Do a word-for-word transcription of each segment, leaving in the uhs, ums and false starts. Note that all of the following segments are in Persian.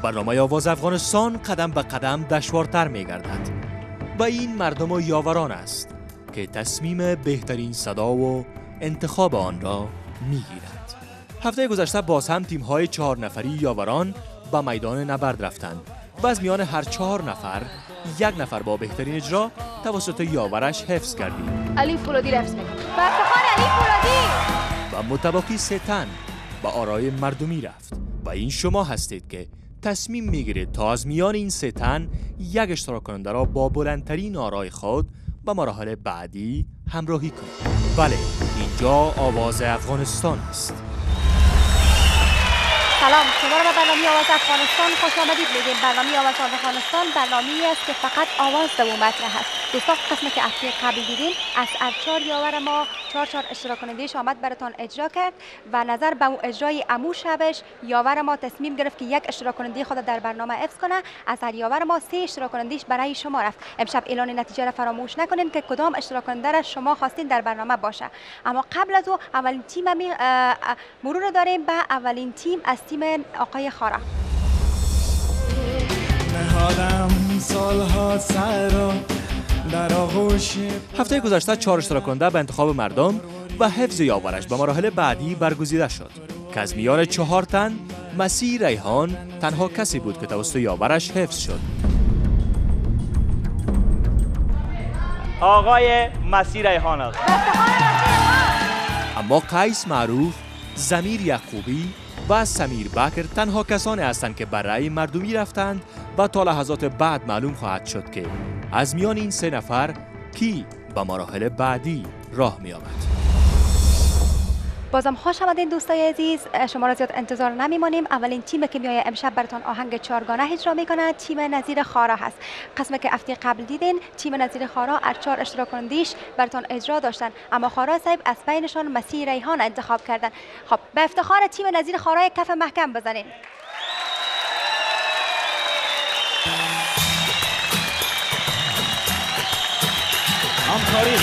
برنامه آواز افغانستان قدم به قدم دشوارتر می گردد و این مردم و یاوران است که تصمیم بهترین صدا و انتخاب آن را می گیرند. هفته گذشته باز هم تیم های چهار نفری یاوران به میدان نبرد رفتند و از میان هر چهار نفر یک نفر با بهترین اجرا توسط یاورش حفظ کردیم. علی فولادی حفظ می‌کنه. با افتخار علی فولادی. و متباقی سه تن به آرای مردمی رفت و این شما هستید که تصمیم میگیرید تا از میان این سه تن یک اشتراک کننده را با بلندترین آرای خود به مراحل بعدی همراهی کنید. بله، اینجا آواز افغانستان است. سلام، شما را به برنامه آواز افغانستان خوش آمدید میگیم. برنامه آواز افغانستان برنامه‌ای است که فقط آواز در اون مطرح است. دوستان، قسمی که هفته قبل دیدین از ارچار یاور ما چهار چهار اشتراک کننده‌اش آمد براتون اجرا کرد و نظر به اون اجرای امو شبش یاور ما تصمیم گرفت که یک اشتراک کننده خود در برنامه حفظ کنه. از هر یاور ما سه اشتراک کننده‌اش برای شما رفت. امشب اعلان نتیجه را فراموش نکنین که کدام اشتراک کننده را شما خواستین در برنامه باشه. اما قبل از او اولین تیم می مرور داریم به اولین تیم از تیم آقای خارا. هفته گذشته چهار اشتراک کننده به انتخاب مردم و حفظ یاورش به مراحل بعدی برگزیده شد که از میان چهار تن مسیح ریحان تنها کسی بود که توسط یاورش حفظ شد. آقای مسیح ریحان است. اما قیس معروف، ضمیر یعقوبی و سمیر بکر تنها کسانی هستند که بر رأی مردمی رفتند و تا لحظات بعد معلوم خواهد شد که از میان این سه نفر کی به مراحل بعدی راه می آمد. بازم خوش آمدین دوستای عزیز، شما را زیاد انتظار نمیمانیم. اولین تیمی که میایه امشب براتون آهنگ چهارگانه اجرا میکنه تیم نظیر خارا هست. قسمی که هفته قبل دیدین تیم نظیر خارا از چهار اشتراک کننده‌اش براتون اجرا داشتن، اما خارا صاحب از بینشان مسیح ریحان انتخاب کردن. خب به افتخار تیم نظیر خارا یک کف محکم بزنین. همکاری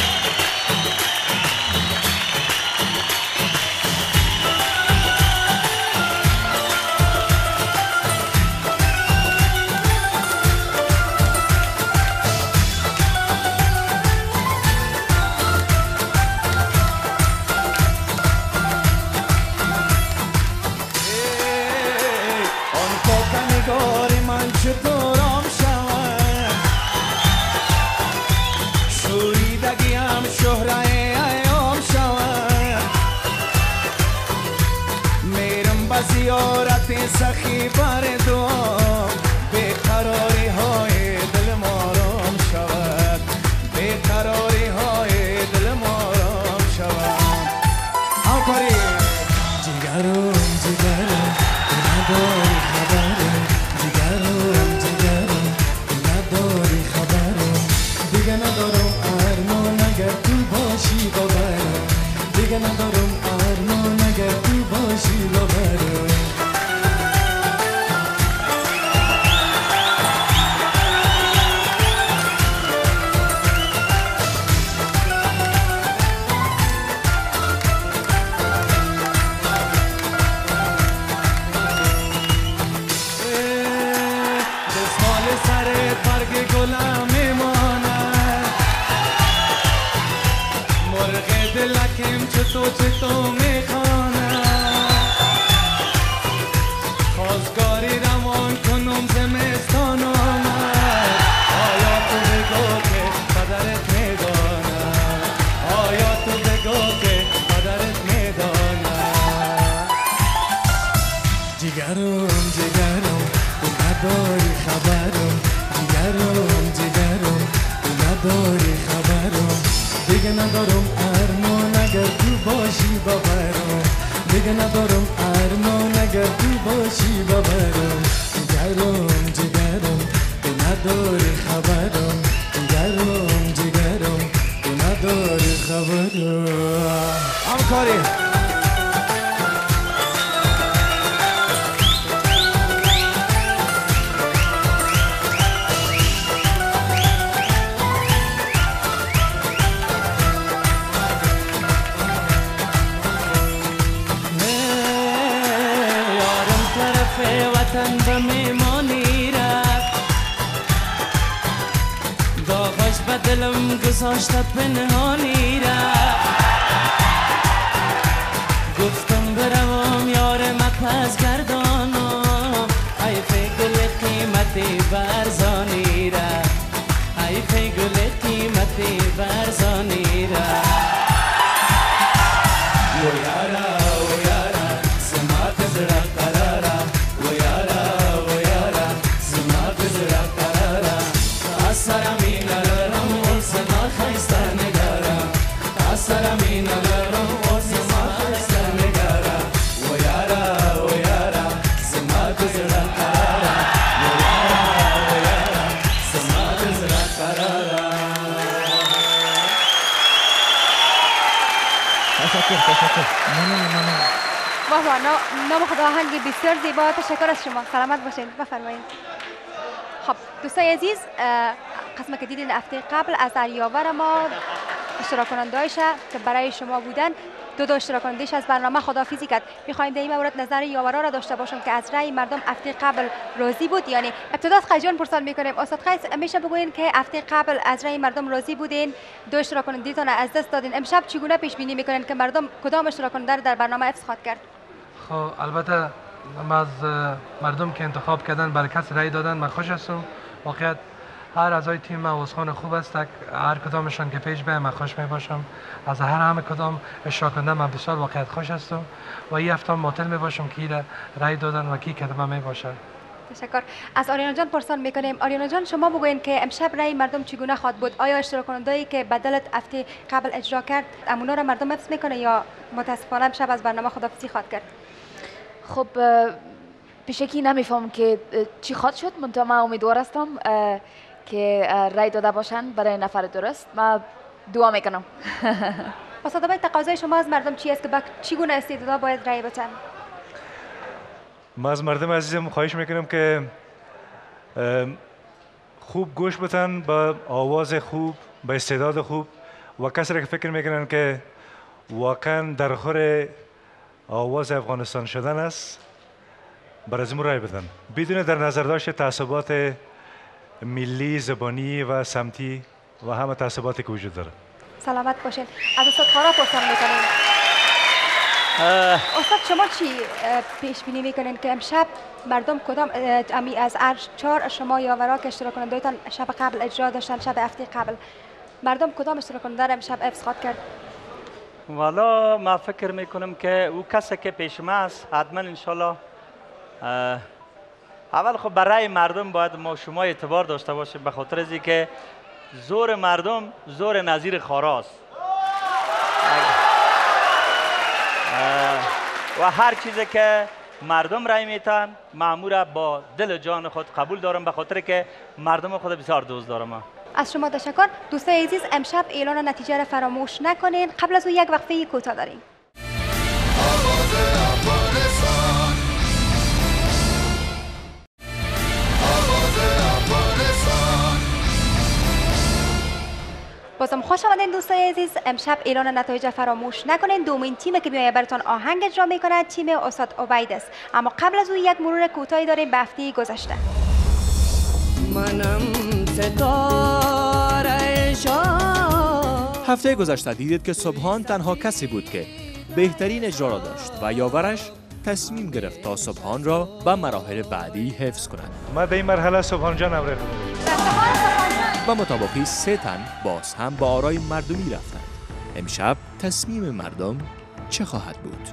زیارت سخی بر دو بیقراری های دل ما رام شود، بیقراری های دل ما رام شود. همکاری جگرم جگرم نداری خبرم، جگرم جگرم نداری خبرم، دیگه ندارم ارمان اگر تو باشی ببرم، دیگه ندارم ارمان اگر تو باشی ببرم. تو تو میخوانم خواستگاری روان کنم زمستان آمد، آیا تو بگو که پدرت میدانم، آیا تو بگو که پدرت میدانم. جگرم جگرم تو نداری خبرم، جگرم جگرم تو نداری خبرم، دیگه ندارم ارمان اگر تو باشی ببرم، دیگه ندارم ارمان اگر تو باشی ببرم. جگرم جگرم تو نداری خبرم، جگرم جگرم تو نداری خبرم. همکاری وطن به میمان دلم گذاشته پنهانی را گفتم بروم یار ما پس گردانم حیف گل قیمتی برزانی را حیف گل قیمتی برزانی را و یارا و یارا سمات زرق قرارا و یارا و یارا سمات زرق قرارا تاثرمی ندارم و سما خیسته نگارم تاثرمی ندارم و سما خیسته نگارم و یارا و یارا سمات زرق قرارا و یارا و یارا سمات زرق قرارا. تشکر تشکر ممنون ممنون. واه واه نام خدا آهنگ بسیار زیبا. تشکر از شما. سلامت باشین. بفرمایید. خب دوستای عزیز قسمت که دیدین هفته قبل از دریاور ما اشتراک کننده‌هاش که برای شما بودن دو دو اشتراک کننده‌اش از برنامه خداحافظی کرد. می‌خوایم در این مورد نظر یاورا را داشته باشم که از رأی مردم هفته قبل راضی بود. یعنی ابتدا از قیجان پرسان می‌کنیم استاد قیس میشه بگوین که هفته قبل از رأی مردم راضی بودین، دو اشتراک کننده‌تان از دست دادین، امشب چگونه پیش بینی می‌کنین که مردم کدام اشتراک کننده را در برنامه حفظ خواهد کرد؟ خب البته من از مردم که انتخاب کردن برای کسی رأی دادن من خوش هستم. واقعیت هر اعضای تیم من واسخان خوب است، هر کدامشان که پیش به من خوش می باشم. از هر همه کدام اشتراک کننده من بسیار واقعیت خوش هستم و این هفته معطل می باشم که رأی دادن و کی کدام می باشد. تشکر. از آریانا جان پرسان میکنیم. آریانا جان شما بگوین که امشب رأی مردم چگونه خواهد بود؟ آیا اشتراک کننده‌ای که بدلت هفته قبل اجرا کرد امونا را مردم حفظ میکنه یا متاسفانه امشب از برنامه خداحافظی خواهد کرد؟ خب پیشکی نمیفهم که چی خواهد شد، منتها من امیدوار هستم که رأی داده باشن برای نفر درست. من دعا میکنم. استاد آبای تقاضای شما از مردم چی است که با چگونه استعدادا باید رأی بدن؟ من از مردم عزیزم خواهش میکنم که خوب گوش بدن با آواز خوب، با استعداد خوب و کسی را که فکر میکنن که واقعا در خور آواز افغانستان شدن است برای از رای بدن بدون در نظر داشت تعصبات ملی، زبانی و سمتی و همه تعصباتی که وجود داره. سلامت باشین. از استاد خارا پرسان میکنیم. استاد شما چی پیش بینی میکنین که امشب مردم کدام امی از چهار شما یاورا که اشتراک کننده‌تان شب قبل اجرا داشتن، شب هفته قبل مردم کدام اشتراک کننده را امشب حفظ خواهد کرد؟ والا ما فکر میکنم که او کسی که پیش ما است حتما انشالله اول خب برای مردم باید ما شما اعتبار داشته باشیم به خاطر از اینکه زور مردم زور نظیر خاراست و هر چیزی که مردم رای میتن مامورا با دل و جان خود قبول دارم به خاطر که مردم خود بسیار دوست دارم. از شما تشکر. دوستای عزیز امشب اعلان نتیجه را فراموش نکنین. قبل از او یک وقفه کوتاه داریم. بازم خوش آمدین دوستای عزیز. امشب اعلان نتایج فراموش نکنین. دومین تیم که میایه براتون آهنگ اجرا میکنه تیم استاد عبید است. اما قبل از او یک مرور کوتاهی داریم به هفته گذشته. منم ستاره شاه. هفته گذشته دیدید که سبحان تنها کسی بود که بهترین اجرا را داشت و یاورش تصمیم گرفت تا سبحان را به مراحل بعدی حفظ کند. ما به این مرحله سبحان جان امر با مطابقی سه تن باز هم با آرای مردمی رفتند. امشب تصمیم مردم چه خواهد بود؟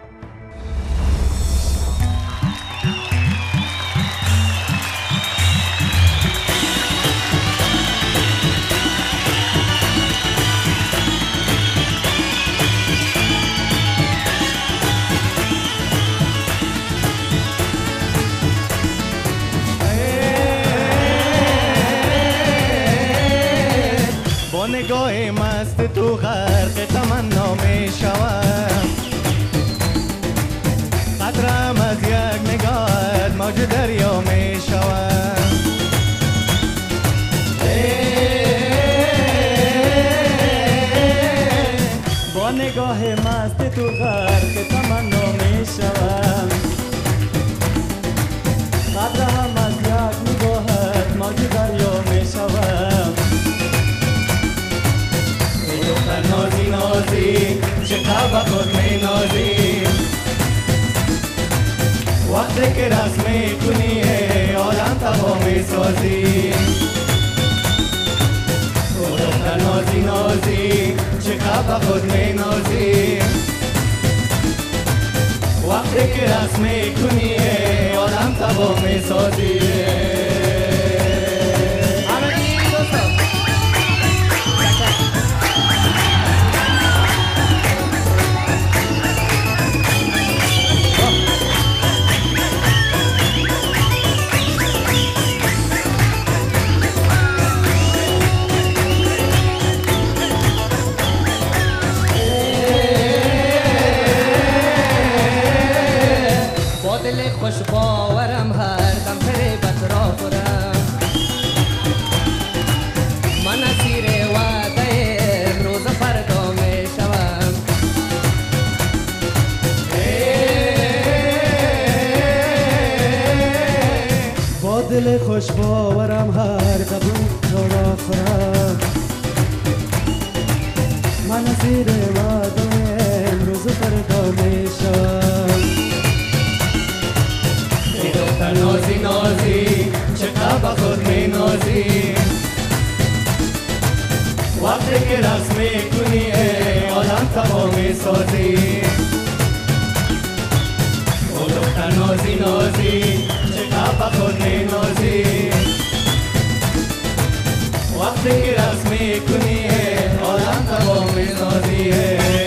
نگاه مست تو غرق تمنا می شوم قطرم از یک نگاهت موج دریا می شوم با نگاه مست تو غرق تمنا می شوم قطرم از یک نگاهت موج دریا می شوم میکنی عالم تبا میسازی تو دختر نازی نازی چقدر خود مینازی وقتی که رسم میکنی عالم تبا میسازی خوش باورم هر دم فریبت را خورم من اسیر وعده امروز فردا می شوم با دل خوش باورم هر دم را خورم من اسیر وعده امروز فردا می شوم نازی نازی چقدر خود می نازی وقتی که رسم میکنی عالم تبا می سازی او دختر نازی نازی چقدر خود می نازی وقتی که رسم میکنی عالم تبا می سازی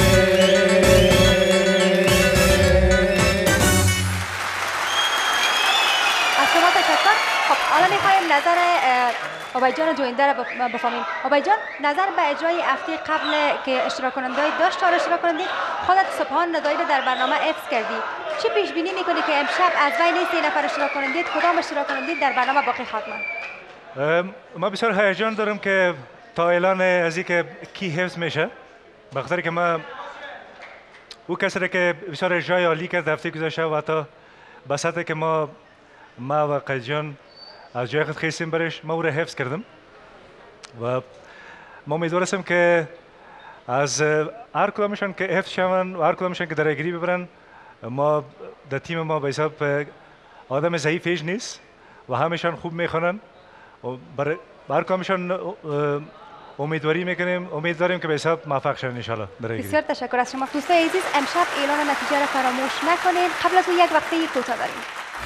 حالا میخوایم نظر آبای جان جوینده را بفهمیم. آبای جان، نظر به اجرای هفته قبل که اشتراک کننده داشت چهار اشتراک کننده خودت صبحان ندایی در برنامه حفظ کردی، چه پیش بینی میکنی که امشب از بین سه نفر اشتراک کننده کدام اشتراک کننده در برنامه باقی خواهد ماند؟ ما بسیار هیجان دارم که تا اعلان از اینکه کی حفظ میشه، به خاطر که ما او کسی که بسیار اجرای عالی کرد هفته گذشته و حتی بساطه که ما ما و قید جان از جای خود خیستیم برش، ما او را حفظ کردم و ما امیدوار هستم که از هر کدامشان که حفظ شوند و هر کدامشان که درگیری ببرن، ما در تیم ما به حساب آدم ضعیف هیچ نیست و همشان خوب میخوانند و برای هر کدامشان امیدواری میکنیم، امید داریم که به حساب موفق شوند ان شاء الله. بسیار تشکر از شما دوستان عزیز. امشب اعلان نتیجه را فراموش نکنید. قبل از اون یک وقته کوتاه داریم.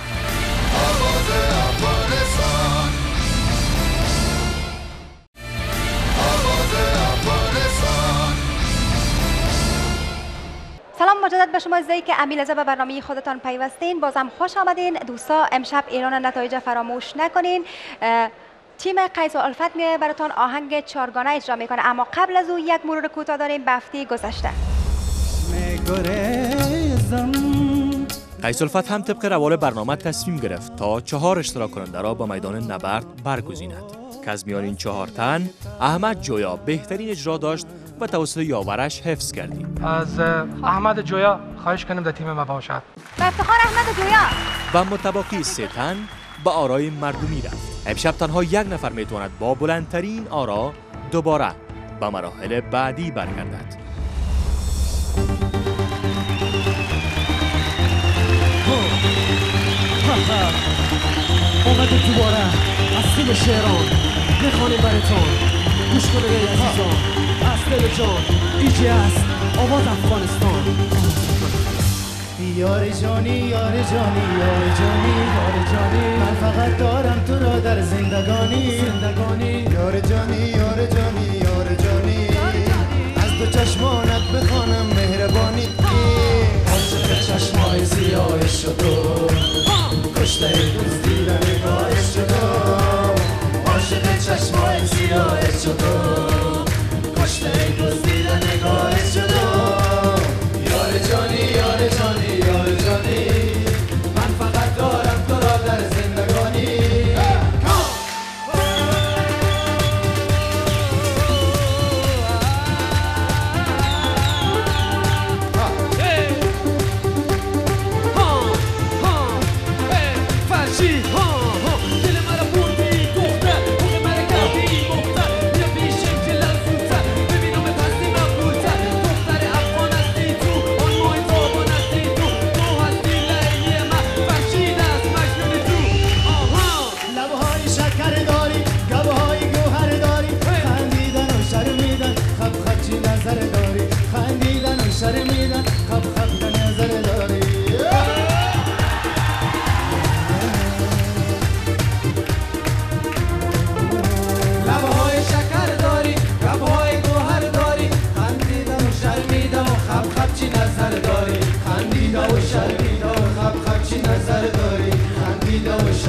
سلام مجدد به شما عزیزایی که امیلزه به برنامه خودتان پیوستین. بازم خوش آمدین دوستا. امشب اعلان نتایج فراموش نکنین. تیم قیس و الفت میه براتون آهنگ چارگانه اجرا میکنه، اما قبل از او یک مرور کوتاه داریم به هفته گذشته. قیس الفت هم طبق روال برنامه تصمیم گرفت تا چهار اشتراک کننده را با میدان نبرد برگزیند که از میان این چهار تن احمد جویا بهترین اجرا داشت و توسط یاورش حفظ کردیم. از احمد جویا خواهش کنیم در تیم ما باشد. به افتخار احمد جویا. و متباقی سه تن به آرای مردمی رفت. امشب تنها یک نفر میتواند با بلندترین آرا دوباره به مراحل بعدی برگردد. اومده دوباره از تیم شهران میخوانیم براتون، گوش کنید ای عزیزان، از دل جان ایجی است آواز افغانستان. یار جانی یار جانی یار جانی یار جانی، من فقط دارم تو را در زندگانی زندگانی. یار جانی یار جانی یار جانی، از دو چشمانت بخوانم مهربانی. عاشق چشمای سیاه شدم، کشته دزدیدن نگاه شدم. عاشق چشمای سیاه شدم، کشته دزدیدن نگاه شدم. یار جانی یار جانی یار جانی، من فقط دارم تو را در زندگانی.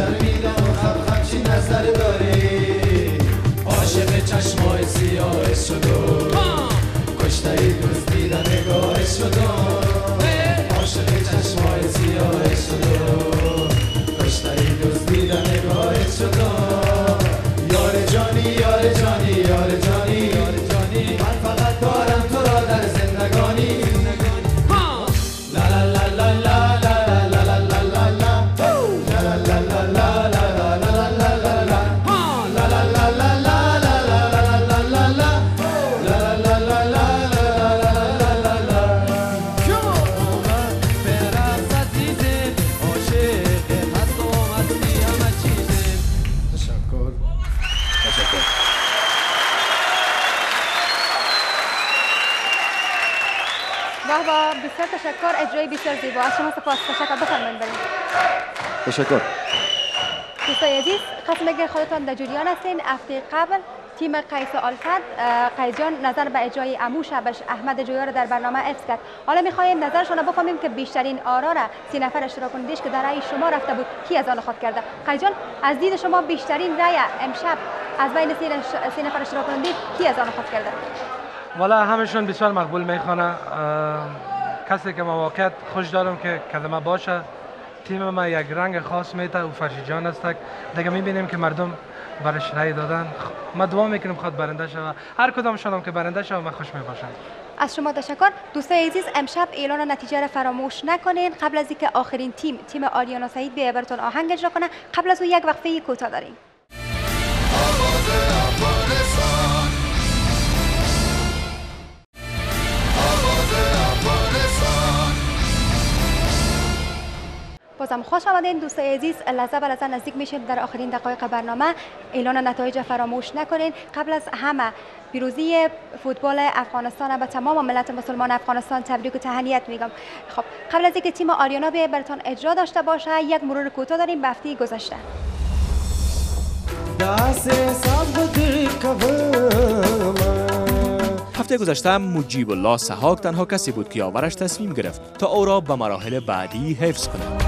شرمیدم و خب خب چی نظر داری عاشق چشمای سیاه شدم کشته دزدیدن نگاه شدم عاشق چشمای سیاه شدم کشته دزدیدن نگاه شدم یار جانی یار جانی یار جانی یار جانی من فقط دارم تو را در زندگانی لا لا لا لا لا لا لا لا لا لا با بسیار تشکر، اجرای بسیار زیبا از شما سپاس. تشکر، بفرمایید بریم. تشکر. دوستای عزیز، قسم که خودتان در جریان هستین، هفته قبل تیم قیس آلفت قیس جان نظر به اجرای عمو شبش احمد جویا را در برنامه حفظ کرد. حالا می‌خواهیم نظرشون را بفهمیم که بیشترین آرا را سه نفر اشتراک کنندش که در رأی شما رفته بود کی از آن خود کرده. قیس جان، از دید شما بیشترین رأی امشب از بین سه نفر اشتراک کننده کی از آن خود کرده؟ والا همشون بسیار مقبول میخوانه. کسی که ما واقعیت خوش دارم که کلمه باشه، تیم ما یک رنگ خاص میته و فرشی جان است. دیگه میبینیم که مردم برش رای دادن. ما دعا میکنیم خود برنده شود، هر کدامشون هم که برنده شود ما خوش میباشم. از شما تشکر. دوستای عزیز، امشب اعلان نتیجه را فراموش نکنین. قبل از اینکه آخرین تیم تیم آریانا سعید بیاد براتون آهنگ اجرا کنه، قبل از او یک وقفه کوتاه داریم. بازم خوش آمدین دوستای عزیز. لحظه به لحظه نزدیک میشیم در آخرین دقایق برنامه. اعلان نتایج فراموش نکنین. قبل از همه پیروزی فوتبال افغانستان به تمام ملت مسلمان افغانستان تبریک و تهنیت میگم. خب قبل از اینکه تیم آریانا بیاد براتون اجرا داشته باشه، یک مرور کوتاه داریم به هفته گذشته. هفته گذشته مجیب الله سحاق تنها کسی بود که یاورش تصمیم گرفت تا او را به مراحل بعدی حفظ کند.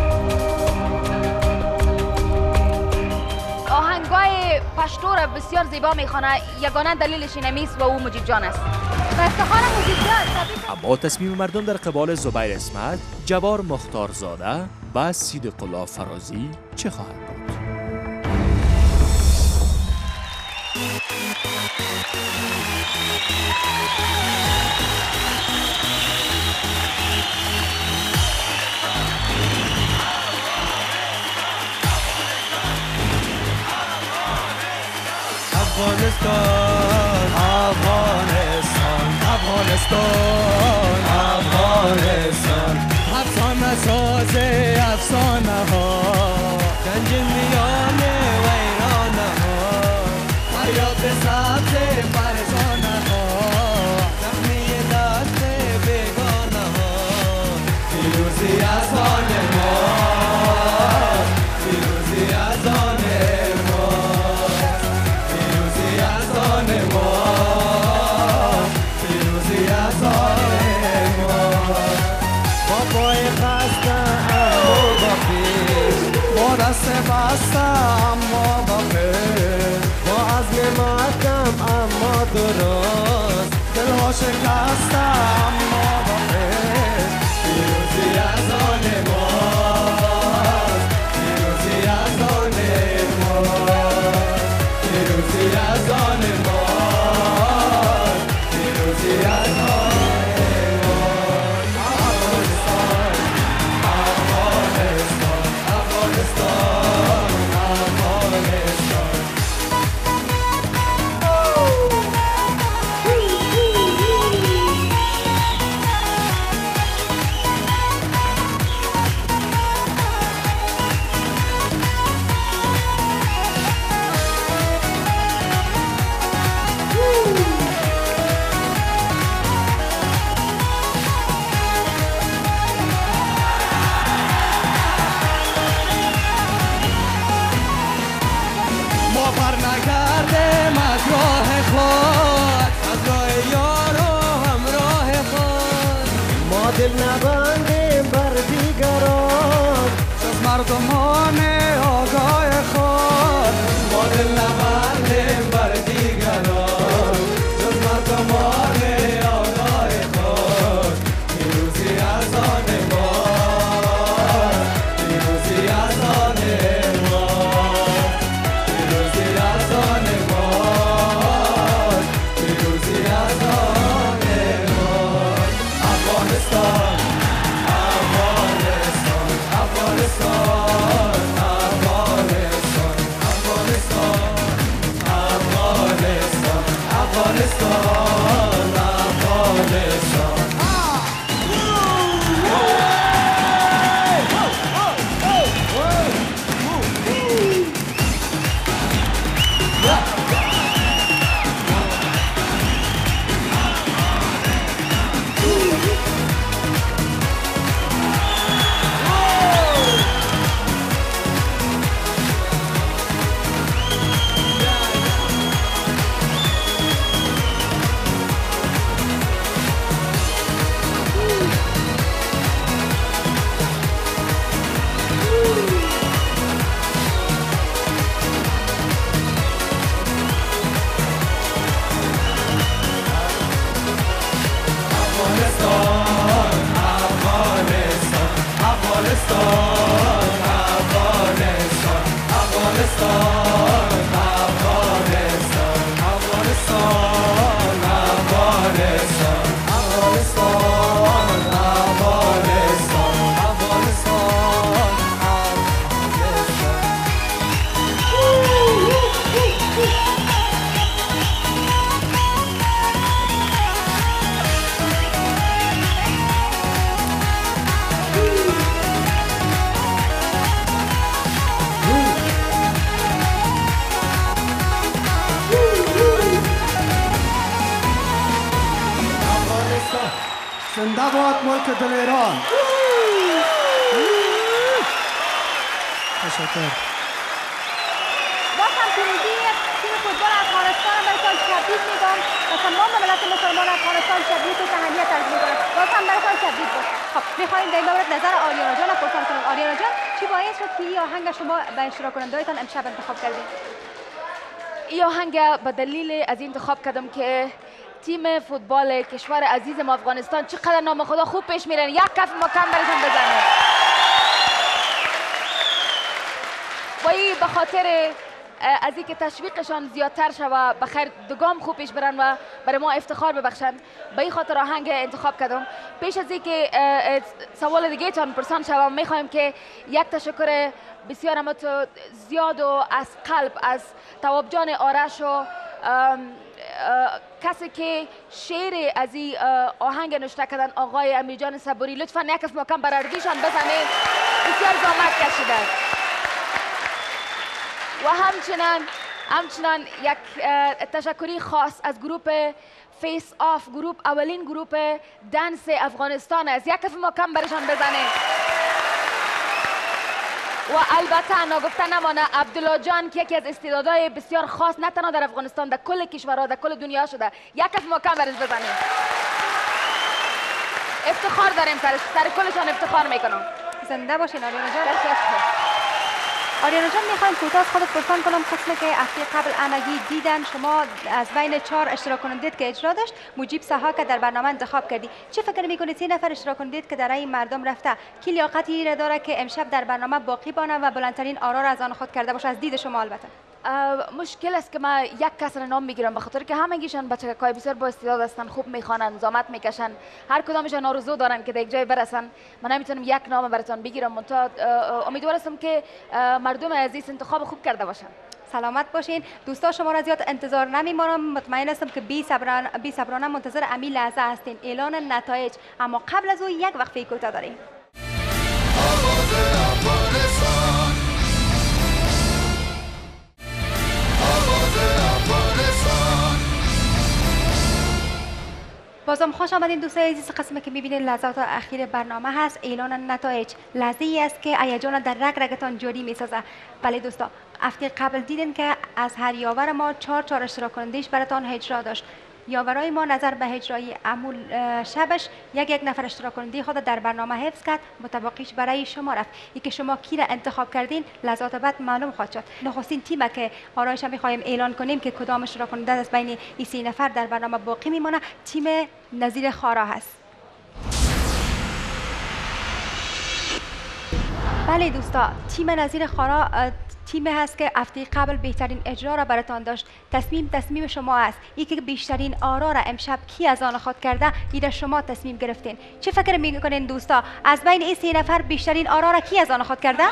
آهنگای پشتو را بسیار زیبا میخوانه، یگانه دلیلش اینمیست و او مجیب جان است. و افتخار مجیب جان. اما تصمیم مردم در قبال زبیر اسمت، جبار مختارزاده و صدیق الله فرازی چه خواهد بود؟ افغانستان افغانستان افغانستان افغانستان افسانه ساز افسانه ها گنج میان ویرانه ها فریاد سبز فرزانه ها زخمی دست بیگانه ها پیروزی از آن ما پیروزی از آن دست بسته اما با خیر با عزم محکم اما درست دلها شکسته اما با خیر پیروزی از آن ماست پیروزی از آن ماست پیروزی از آن ماست پیروزی از آن دل نبندیم بر دیگران جز مردمان آگاه افغانستان افغانستان افغانستان افغانستان افغانستان افغانستان افغانستان زنده باد ملک دل ایران. تشکر. باز هم پیروزی تیم فوتبال افغانستان برای سال تبریک میگم و تمام ملت مسلمان افغانستان تبریک و تهنیت عرض میکنم. باز هم برای سال تبریک بود. خب میخوایم در این مورد نظر آریانا جان پرسان کنیم. آریانا جان چی باعث شد که این آهنگ شما به اشتراک کننده‌هایتان امشب انتخاب کردید؟ این آهنگ به دلیل از این انتخاب کردم که تیم فوتبال کشور عزیزم افغانستان چقدر نام خدا خوب پیش میرن. یک کف ما کم برشان بزنه و این به خاطر از اینکه تشویقشان زیادتر شود به خیر دوگام خوب پیش برن و برای ما افتخار ببخشند. به این خاطر آهنگ انتخاب کردم. پیش از اینکه سوال دیگه تان پرسان شوم میخوایم که یک تشکر بسیار اما زیاد و از قلب از تواب جان آرش و کسی که شعر از این آهنگ نوشته کردن آقای امیر جان صبوری، لطفا یک کف محکم بر اردیشان بزنید. بسیار زحمت کشیدن و همچنان همچنان یک تشکری خاص از گروپ فیس آف، گروپ اولین گروپ دنس افغانستان است. یک کف محکم برشان بزنید. و البته ناگفته نمانه عبدالله جان که یکی از استعدادهای بسیار خاص نه تنها در افغانستان، در کل کشورها، در کل دنیا شده. یک کف محکم برش بزنید. افتخار داریم سرش، سر کلشان افتخار میکنم. زنده باشین آریانا جان. آریانا جان میخوایم کوتاه از خودت پرسان کنم. قسمی که هفته قبل همگی دیدن شما از بین چهار اشتراک کنندید که اجرا داشت مجیب سها که در برنامه انتخاب کردی. چه فکر میکنید سه نفر اشتراک کنندید که در این مردم رفته کی لیاقتی را داره که امشب در برنامه باقی بانه و بلندترین آرا را از آن خود کرده باشه از دید شما؟ البته مشکل است که ما یک کس را نام میگیرم به خاطر که همگیشان بچه‌های بسیار با استعداد هستند، خوب میخوانند، زحمت میکشن، هر کدامشان آرزو دارن که در یک جای برسن. من نمیتونم یک نام براتون بگیرم، منتها امیدوار هستم که مردم عزیز انتخاب خوب کرده باشن. سلامت باشین دوستا. شما را زیاد انتظار نمیمانم. مطمئن هستم که بی صبرانه بی صبرانه منتظر امی لحظه هستین اعلان نتایج. اما قبل از او یک وقفه کوتاه داریم. بازم خوش آمدین دوستای عزیز. قسمی که میبینید لحظات اخیر برنامه هست، اعلان نتایج. لحظه ای است که هیجان در رگ رگتان جاری میسازه. بله دوستا، هفته قبل دیدین که از هر یاور ما چهار چهار اشتراک کننده‌اش براتان اجرا داشت. یاورای ما نظر به اجرای امول شبش یک یک نفر اشتراک کننده خود در برنامه حفظ کرد، متبقیش برای شما رفت. ای که شما کی را انتخاب کردین لحظات بعد معلوم خواهد شد. نخستین تیم که آرایش میخوایم اعلان کنیم که کدام اشتراک کننده از بین این سه نفر در برنامه باقی میمونه، تیم نظیر خارا هست. بله دوستا، تیم نظیر خارا تیمی هست که هفته قبل بهترین اجرا را براتان داشت. تصمیم تصمیم شما است. ای که بیشترین آرا را امشب کی از آن خود کرده، ایره شما تصمیم گرفتین. چه فکر میکنین دوستا؟ از بین این سه نفر بیشترین آرا را کی از آن خود کرده؟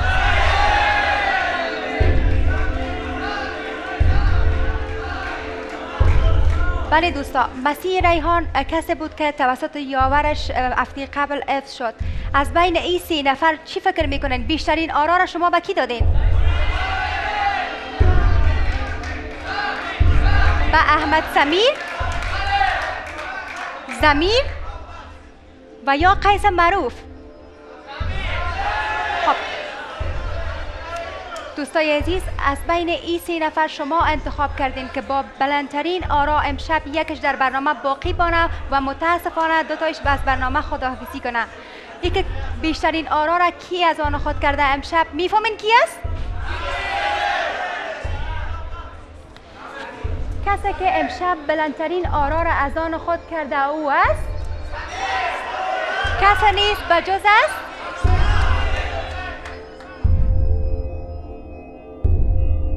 بله دوستا، مسیح ریحان کسی بود که توسط یاورش هفته قبل حفظ شد. از بین این سه نفر چی فکر میکنین بیشترین آرا را شما به کی دادین؟ به احمد سمیر، زمیر و یا قیس معروف؟ خب دوستای عزیز، از بین این سه نفر شما انتخاب کردین که با بلندترین آرا امشب یکش در برنامه باقی بانه و متاسفانه دوتایش از برنامه خداحافظی کنه. ای که بیشترین آرا را کی از آن خود کرده امشب میفهمین کی است؟ کسی که امشب بلندترین آرا را از آن خود کرده او است؟ کسی نیست بجز است؟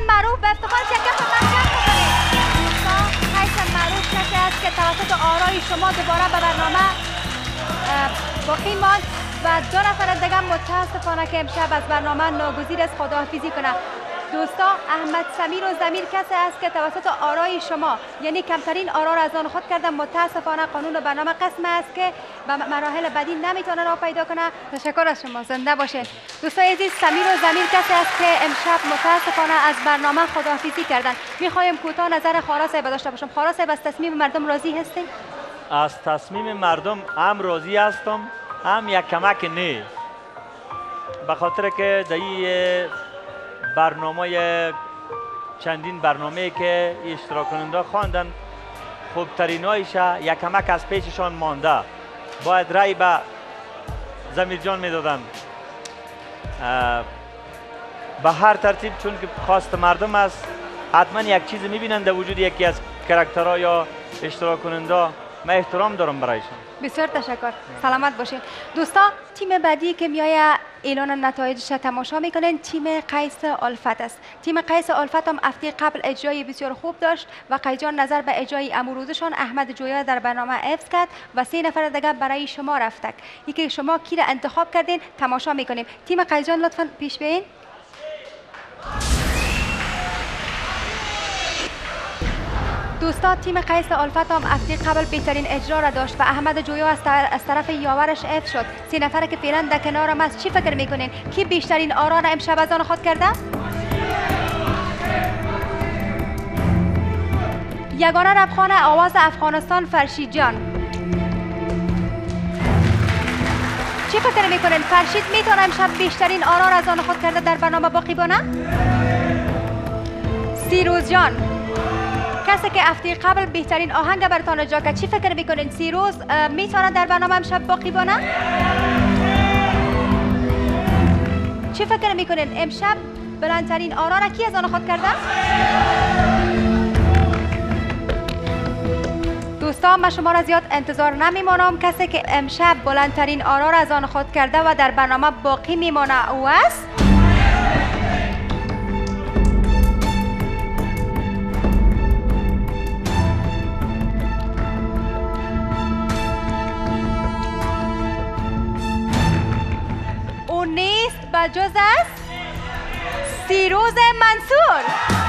معروف به افتخار شرکت محکم بکنید. دوستان قیس معروف کسی است که توسط آرای شما دوباره به برنامه باقی ماند و دو نفر دیگه متاسفانه که امشب از برنامه ناگزیر است خداحافظی کنه. دوستان احمد سمیر و زمیر کسی است که توسط آرای شما یعنی کمترین آرا را از آن خود کرده. متاسفانه قانون برنامه قسم است که به مراحل بعدی نمیتونه راه پیدا کنه. تشکر از شما، زنده باشین. دوستان عزیز سمیر و زمیر کسی است که امشب متاسفانه از برنامه خداحافظی کردن. میخوایم کوتاه نظر خارا صاحب داشته باشم. خارا صاحب از تصمیم مردم راضی هستین؟ از تصمیم مردم هم راضی هستم هم یک کمک نه، به خاطر که در این برنامه چندین برنامه که اشتراک کننده خواندن خوبترین هایش یک کمک از پیششان مانده. باید رای به زمیر جان میدادن به هر ترتیب، چون که خواست مردم است. حتما یک چیز میبینن در وجود یکی از کاراکترها یا اشتراک کننده. من احترام دارم برایشان. بسیار تشکر، سلامت باشین. دوستان تیم بعدی که میایه اعلان نتایجش تماشا میکنین تیم قیس الفت است. تیم قیس الفت هم هفته قبل اجرای بسیار خوب داشت و قیجان نظر به اجرای امروزشان احمد جویا در برنامه حفظ کرد و سه نفر دیگه برای شما رفتک. یکی شما کی را انتخاب کردین تماشا میکنیم. تیم قیجان لطفا پیش بیاین. دوستان تیم قیس الفت هم هفته قبل بهترین اجرا را داشت و احمد جویا از طرف یاورش حفظ شد. سه نفر که فعلا در کنارم است، چی فکر میکنین کی بیشترین آرا را امشب از آن خود کرده؟ یگانه ربخانه آواز افغانستان فرشید جان. چی فکر میکنین فرشید میتونه امشب بیشترین آرا را از آن خود کرده در برنامه باقی بانه؟ سیروز جان کسی که هفته قبل بهترین آهنگ براتون اجرا کرد، چی فکر میکنین سیروز میتونه در برنامه امشب باقی بانه؟ چی فکر میکنین امشب بلندترین آرا را کی از آن خود کرده؟ دوستان من شما را زیاد انتظار نمیمانم. کسی که امشب بلندترین آرا را از آن خود کرده و در برنامه باقی میمانه او است نیست بجز است سیروز منصور.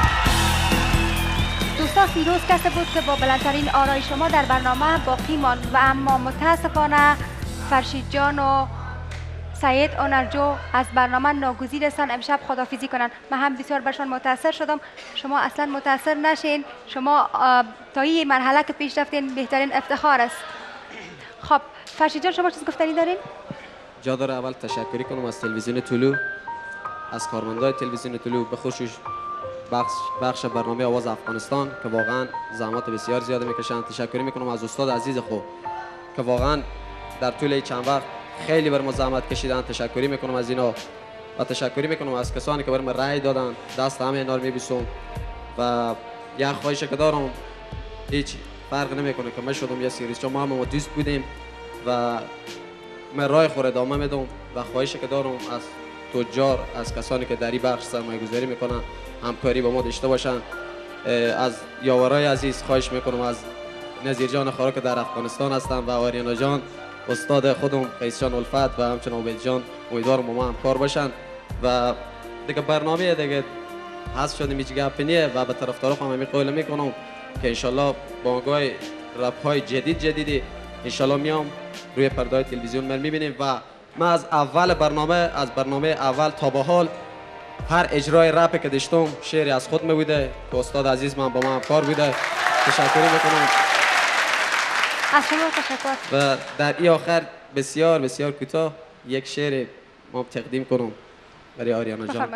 دوستان سیروز کسی بود که با بلندترین آرای شما در برنامه باقی ماند و اما متاسفانه فرشید جان و سعید اونرجو از برنامه ناگزیر هستند امشب خداحافظی کنند. من هم بسیار برشان متاثر شدم. شما اصلا متاثر نشین. شما تا این مرحله که پیش رفتین بهترین افتخار است. خب فرشید جان شما چیز گفتنی دارین؟ جا داره اول تشکری کنم از تلویزیون طلوع، از کارمندای تلویزیون طلوع، به خصوص بخش, بخش برنامه آواز افغانستان که واقعا زحمات بسیار زیاده میکشن. تشکری میکنم از استاد عزیز خود که واقعا در طول چند وقت خیلی بر ما زحمت کشیدن. تشکری میکنم از اینا و تشکری میکنم از کسانی که بر ما رأی دادن. دست همه اینا رو میبوسم و یک خواهش که دارم، هیچ فرق نمیکنه که من شدم یا سیروز، چون ما هم دوست بودیم و من راه خور ادامه میدم و خواهشی که دارم از تجار، از کسانی که در این بخش سرمایه گذاری میکنن همکاری با ما داشته باشن. از یاورای عزیز خواهش میکنم، از نظیر جان خارا که در افغانستان هستن و آریانا جان استاد خودم قیس جان الفت و همچنان عبید جان، امیدوارم با ما همکار باشن و دیگه برنامه دیگه حذف شده میچ گپ نیه و به طرفدارا هم همین قول میکنم که انشالله با آگاه رپ های جدید جدیدی انشالله میام روی پردای تلویزیون من میبینیم و من از اول برنامه از برنامه اول تا به حال هر اجرای رپ که داشتم شعری از خود میبوده که استاد عزیز من با ما همکار بوده. تشکر میکنم از شما. تشکر. و در این آخر بسیار بسیار کوتاه یک شعر ما تقدیم کنم برای آریانا جان.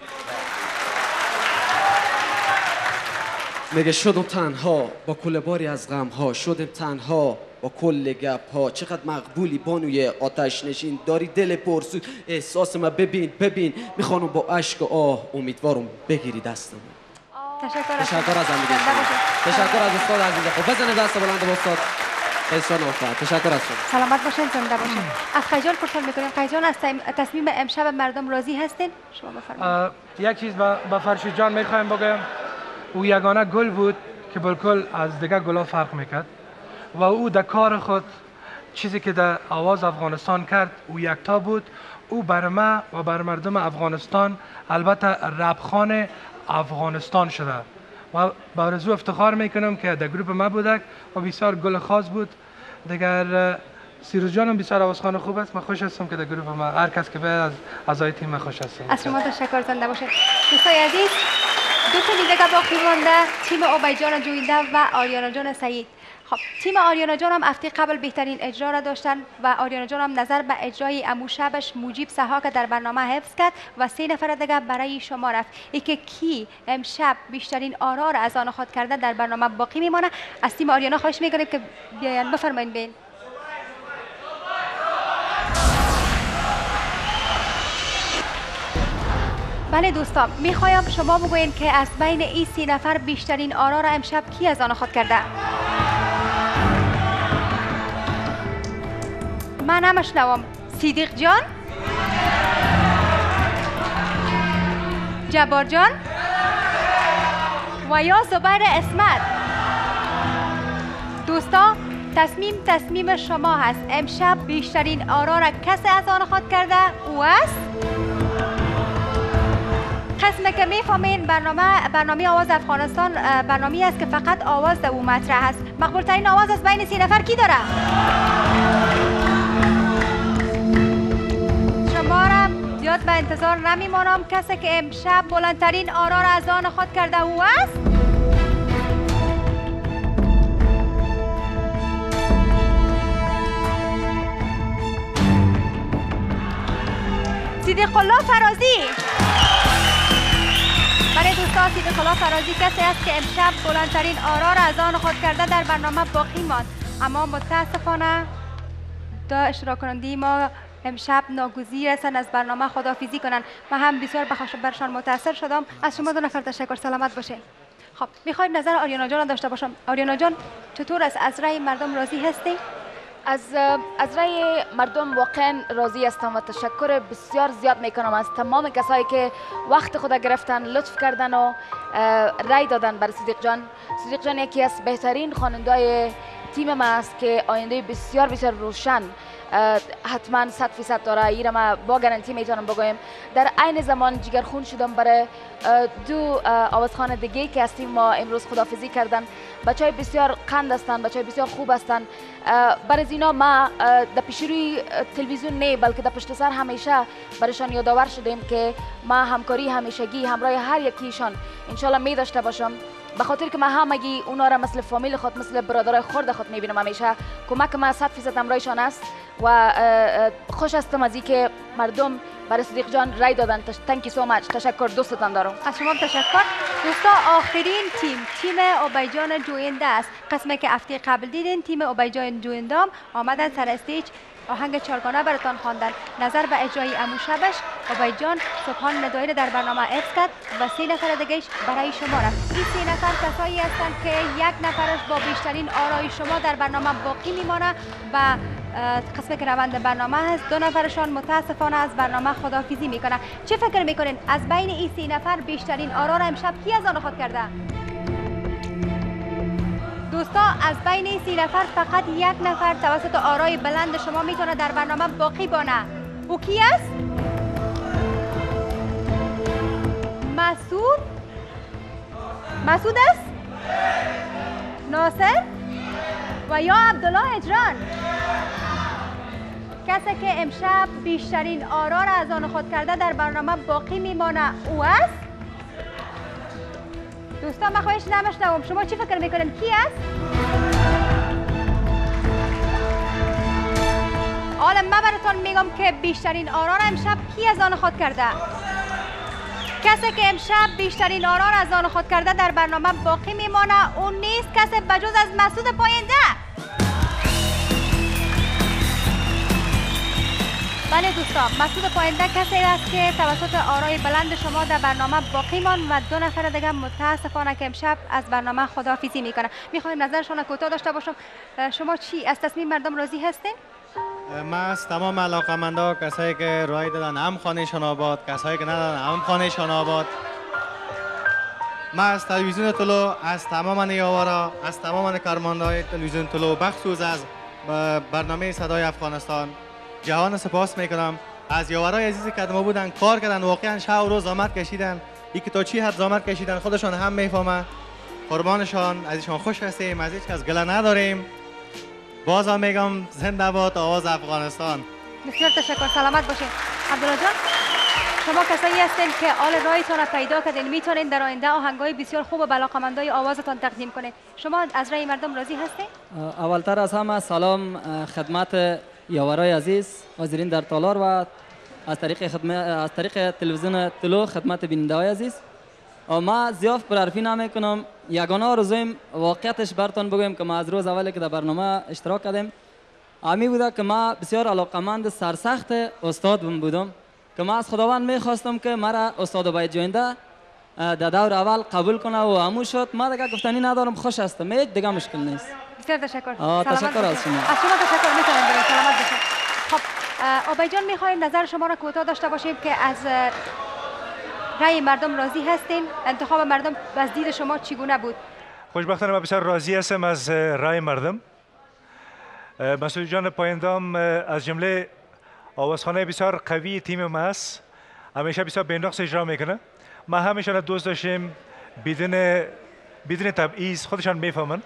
میگه شدم تنها با کل باری از غم ها، شدم تنها با کل گپ ها. چقدر مقبولی بانوی آتش نشین، داری دل پرسود احساس ما ببین ببین. میخوانم با اشک و آه امیدوارم بگیری دستم. تشکر. تشکر از همگی. تشکر از استاد عزیز. خب بزنید دست بلند با استاد. بسیار موفق. تشکر از شما. سلامت باشین، زنده باشین. از خیجان پرسان میکنیم. خیجان از تصمیم امشب مردم راضی هستین؟ شما بفرمایید. یک چیز با فرشید جان میخوایم بگم، او یگانه گل بود که بالکل از دیگه گلا فرق میکرد و او در کار خود چیزی که در آواز افغانستان کرد او یکتا بود. او بر ما و بر مردم افغانستان البته ربخان افغانستان شده و با آرزو افتخار میکنم که در گروپ ما بودک و بسیار گل خاص بود. دیگر سیروز جانم بسیار آوازخوان خوب است. من خوش هستم که در گروپ ما هر کس که باید از اعضای تیم من خوش هستم. از شما تشکر، زنده باشید. دوستای عزیز، دو تا دیگه باقی مانده، تیم عبیدجان جوینده و آریانا جان سعید. خب تیم آریانا جان هم هفته قبل بهترین اجرا را داشتن و آریانا جان هم نظر به اجرای امو شبش موجیب سها که در برنامه حفظ کرد و سه نفر دیگه برای شما رفت. ای که کی امشب بیشترین آرا را از آن خود کرده در برنامه باقی میمانه. از تیم آریانا خواهش میکنیم که بیاین. بفرمایید بین. بله دوستان، میخوایم شما بگوین که از بین این سی نفر بیشترین آرا را امشب کی از آن خود کرده؟ من نمیشنوم. صدیق جان، جبار جان و یا زبیر اسمت. دوستان تصمیم تصمیم شما هست. امشب بیشترین آرا را کسی از آن خود کرده او است. قسمه که میفهمین برنامه برنامه آواز افغانستان برنامه است که فقط آواز در او مطرح است. مقبول ترین آواز از بین سی نفر کی داره؟ شما را زیاد به انتظار نمیمانم. کسی که امشب بلندترین آرا را از آن خود کرده او است. صدیق الله فرازی. بله دوستان، صدیق الله فرازی کسی است که امشب بلندترین آرا را از آن خود کرده در برنامه باقی ماند. اما متاسفانه دو اشتراک کننده ما امشب ناگزیر هستند از برنامه خداحافظی کنند. من هم بسیار برشان متاثر شدم. از شما دو نفر تشکر. سلامت باشه. خب میخواید نظر آریانا جان داشته باشم. آریانا جان چطور است؟ از رأی مردم راضی هستی؟ از از رأی مردم واقعا راضی هستم و تشکر بسیار زیاد میکنم از تمام کسایی که وقت خود گرفتن، لطف کردن و رأی دادن بر صدیق جان. صدیق جان یکی از بهترین خواننده‌های تیم ما است که آینده بسیار بسیار روشن حتما صد فیصد داره. ایره ما با گارانتی میتونم بگویم. در عین زمان جگرخون شدم برای دو آوازخوان دیگه که از تیم ما امروز خداحافظی کردن. بچهای بسیار قند هستند، بچهای بسیار خوب هستند. برای اینا ما در پیش روی تلویزیون نه بلکه در پشت سر همیشه برایشان یادآور شدیم که ما همکاری همیشگی همراه هر یکیشان انشالله می داشته باشم. به خاطر که من همگی اونا را مثل فامیل خود، مثل برادرای خرد خود میبینم. همیشه کمک ما صد فیصد همراهشان است و خوش هستم از اینکه مردم برای صدیق جان رای دادن. تانکی سو مچ. تشکر. دوستتان دارم. از شما تشکر. دوستا آخرین تیم تیم عبیدجان جوینده است. قسمه که هفته قبل دیدین تیم عبیدجان جوینده آمدن سر استیج آهنگ چارگانه براتان خواندن. نظر به اجرای امو شبش عبیدجان سبحان ندایی در برنامه حفظ کرد و سه نفر دیگه‌اش برای شما رفت. این سه نفر کسایی هستند که یک نفرش با بیشترین آرای شما در برنامه باقی میمانه و قسمه که روند برنامه هست. دو نفرشان متاسفانه از برنامه خداحافظی میکنه. چه فکر میکنین از بین این سه نفر بیشترین آرا را امشب کی از آن خود کرده؟ دوستا از بین این سی نفر فقط یک نفر توسط آرای بلند شما میتونه در برنامه باقی بانه. او کی است؟ مسعود؟ مسعود است؟ ناصر؟ و یا عبدالله هجران؟ کسی که امشب بیشترین آرا را از آن خود کرده در برنامه باقی میمانه او است؟ دوستان من خواهش نمیشنوم. شما چی فکر میکنین کی است؟ حالا من براتون میگم که بیشترین آرا را امشب کی از آن خود کرده. کسی که امشب بیشترین آرا را از آن خود کرده در برنامه باقی میمانه اون نیست کسی بجز از مسعود پاینده. بله دوستان، مسعود پاینده کسی است که توسط آرای بلند شما در برنامه باقی ماند و دو نفر دیگه متاسفانه که امشب از برنامه خداحافظی میکنه. میخوایم نظرشون کوتاه داشته باشم. شما چی از تصمیم مردم راضی هستین؟ ما از تمام علاقمندا، کسایی که رای دادن هم خانهشان آباد، کسایی که ندادن هم خانهشان آباد، ما از تلویزیون طلو، از تمام نیاورا، از تمام کارمندای تلویزیون طلو، بخصوص از برنامه صدای افغانستان جهان سپاس میکنم. از یاورای عزیزی که ما بودن کار کردن، واقعا شب و روز زحمت کشیدن، این که تا چی حد زحمت کشیدن خودشان هم میفهمه. قربانشان، ازشان خوش هستیم، از هیچ کس گله نداریم. باز هم میگم زنده باد آواز افغانستان. بسیار تشکر، سلامت باشین. عبدالله جان، شما کسایی هستین که آل رایتان را پیدا کردین، میتونین در آینده آهنگای بسیار خوب و بلاقمندای آوازتان تقدیم کنین. شما از رای مردم راضی هستین؟ اولتر از همه سلام خدمت یاورای عزیز حاضرین در تالار و از طریق خدمت از طریق تلویزیون طلو خدمت بیننده‌های عزیز. ما زیاف پرحرفی نمیکنم، یگانه آرزویم واقعیتش براتون بگویم که ما از روز اولی که در برنامه اشتراک کردیم امی بوده که ما بسیار علاقمند سرسخت استاد بودم که ما از خداوند میخواستم که مرا استاد باید جوینده در دور اول قبول کنه و همون شد. ما دیگه گفتنی ندارم، خوش هستم، هیچ دیگه مشکل نیست. بسیار تشکر. تشکر از شما. از شما تشکر میکنم. بریم سلامت باشید. خب آبای جان، میخوایم نظر شما را کوتاه داشته باشیم که از رای مردم راضی هستین؟ انتخاب مردم از دید شما چگونه بود؟ خوشبختانه من بسیار راضی هستم از رای مردم. مسعود جان پایندام از جمله آوازخانه بسیار قوی تیم ما است، همیشه بسیار بی‌نقص اجرا میکنه. ما همیشه دوست داشتیم، بدون بدون تبعیض خودشان میفهمن.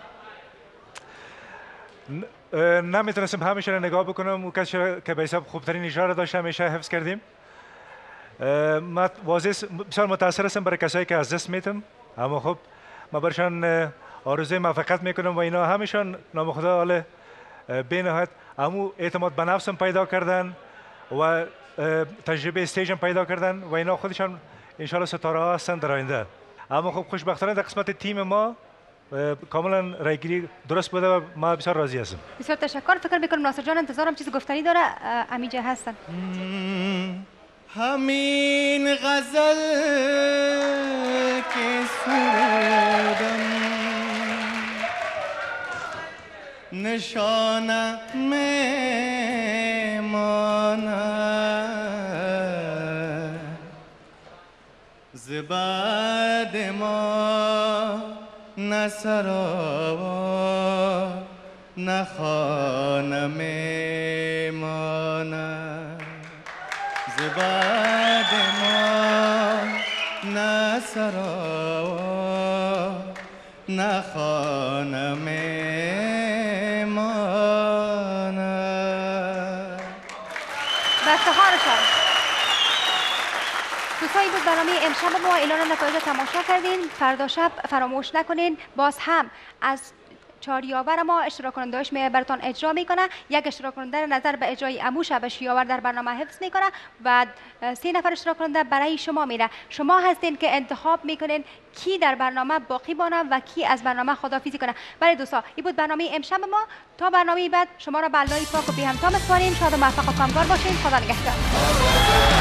نمیتونستم همیشه نگاه بکنم و کسی که به حساب خوبترین اجرا را داشته همیشه حفظ کردیم. ما واضح بسیار متاثر هستم برای کسایی که از دست میتم، اما خب ما برشان آرزوی موفقیت میکنم و اینا همیشان نام خدا حال به نهایت همو اعتماد به نفسم پیدا کردن و تجربه استیجم پیدا کردن و اینا خودشان انشالله ستاره ها هستن در آینده. اما خب خوشبختانه در قسمت تیم ما کاملا رایگیری درست بوده و ما بسیار راضی هستم. بسیار تشکر. فکر میکنم ناصر جان انتظارم چیز گفتنی داره، امیجا هستن. همین غزل که سرودم نشانه میماند زباد ما نه سرا نه خانه میماند زباد ما نه سرا نه خانه میماند. به افتخارشان دوستایی بود برنامه امشب ما اعلان نتایج تماشا کردین. فردا شب فراموش نکنین باز هم از چهار یاور ما اشتراک کننده‌اش می براتون اجرا میکنه. یک اشتراک کننده نظر به اجرای امو شبش یاور در برنامه حفظ میکنه و سه نفر اشتراک کننده برای شما میره. شما هستین که انتخاب میکنین کی در برنامه باقی مانه و کی از برنامه خداحافظی کنه. برای دوستا این بود برنامه امشب ما. تا برنامه بعد شما را به الله پاک و بی همتا میسپاریم. شاد و موفق و کامگار باشین. خدا نگهدار.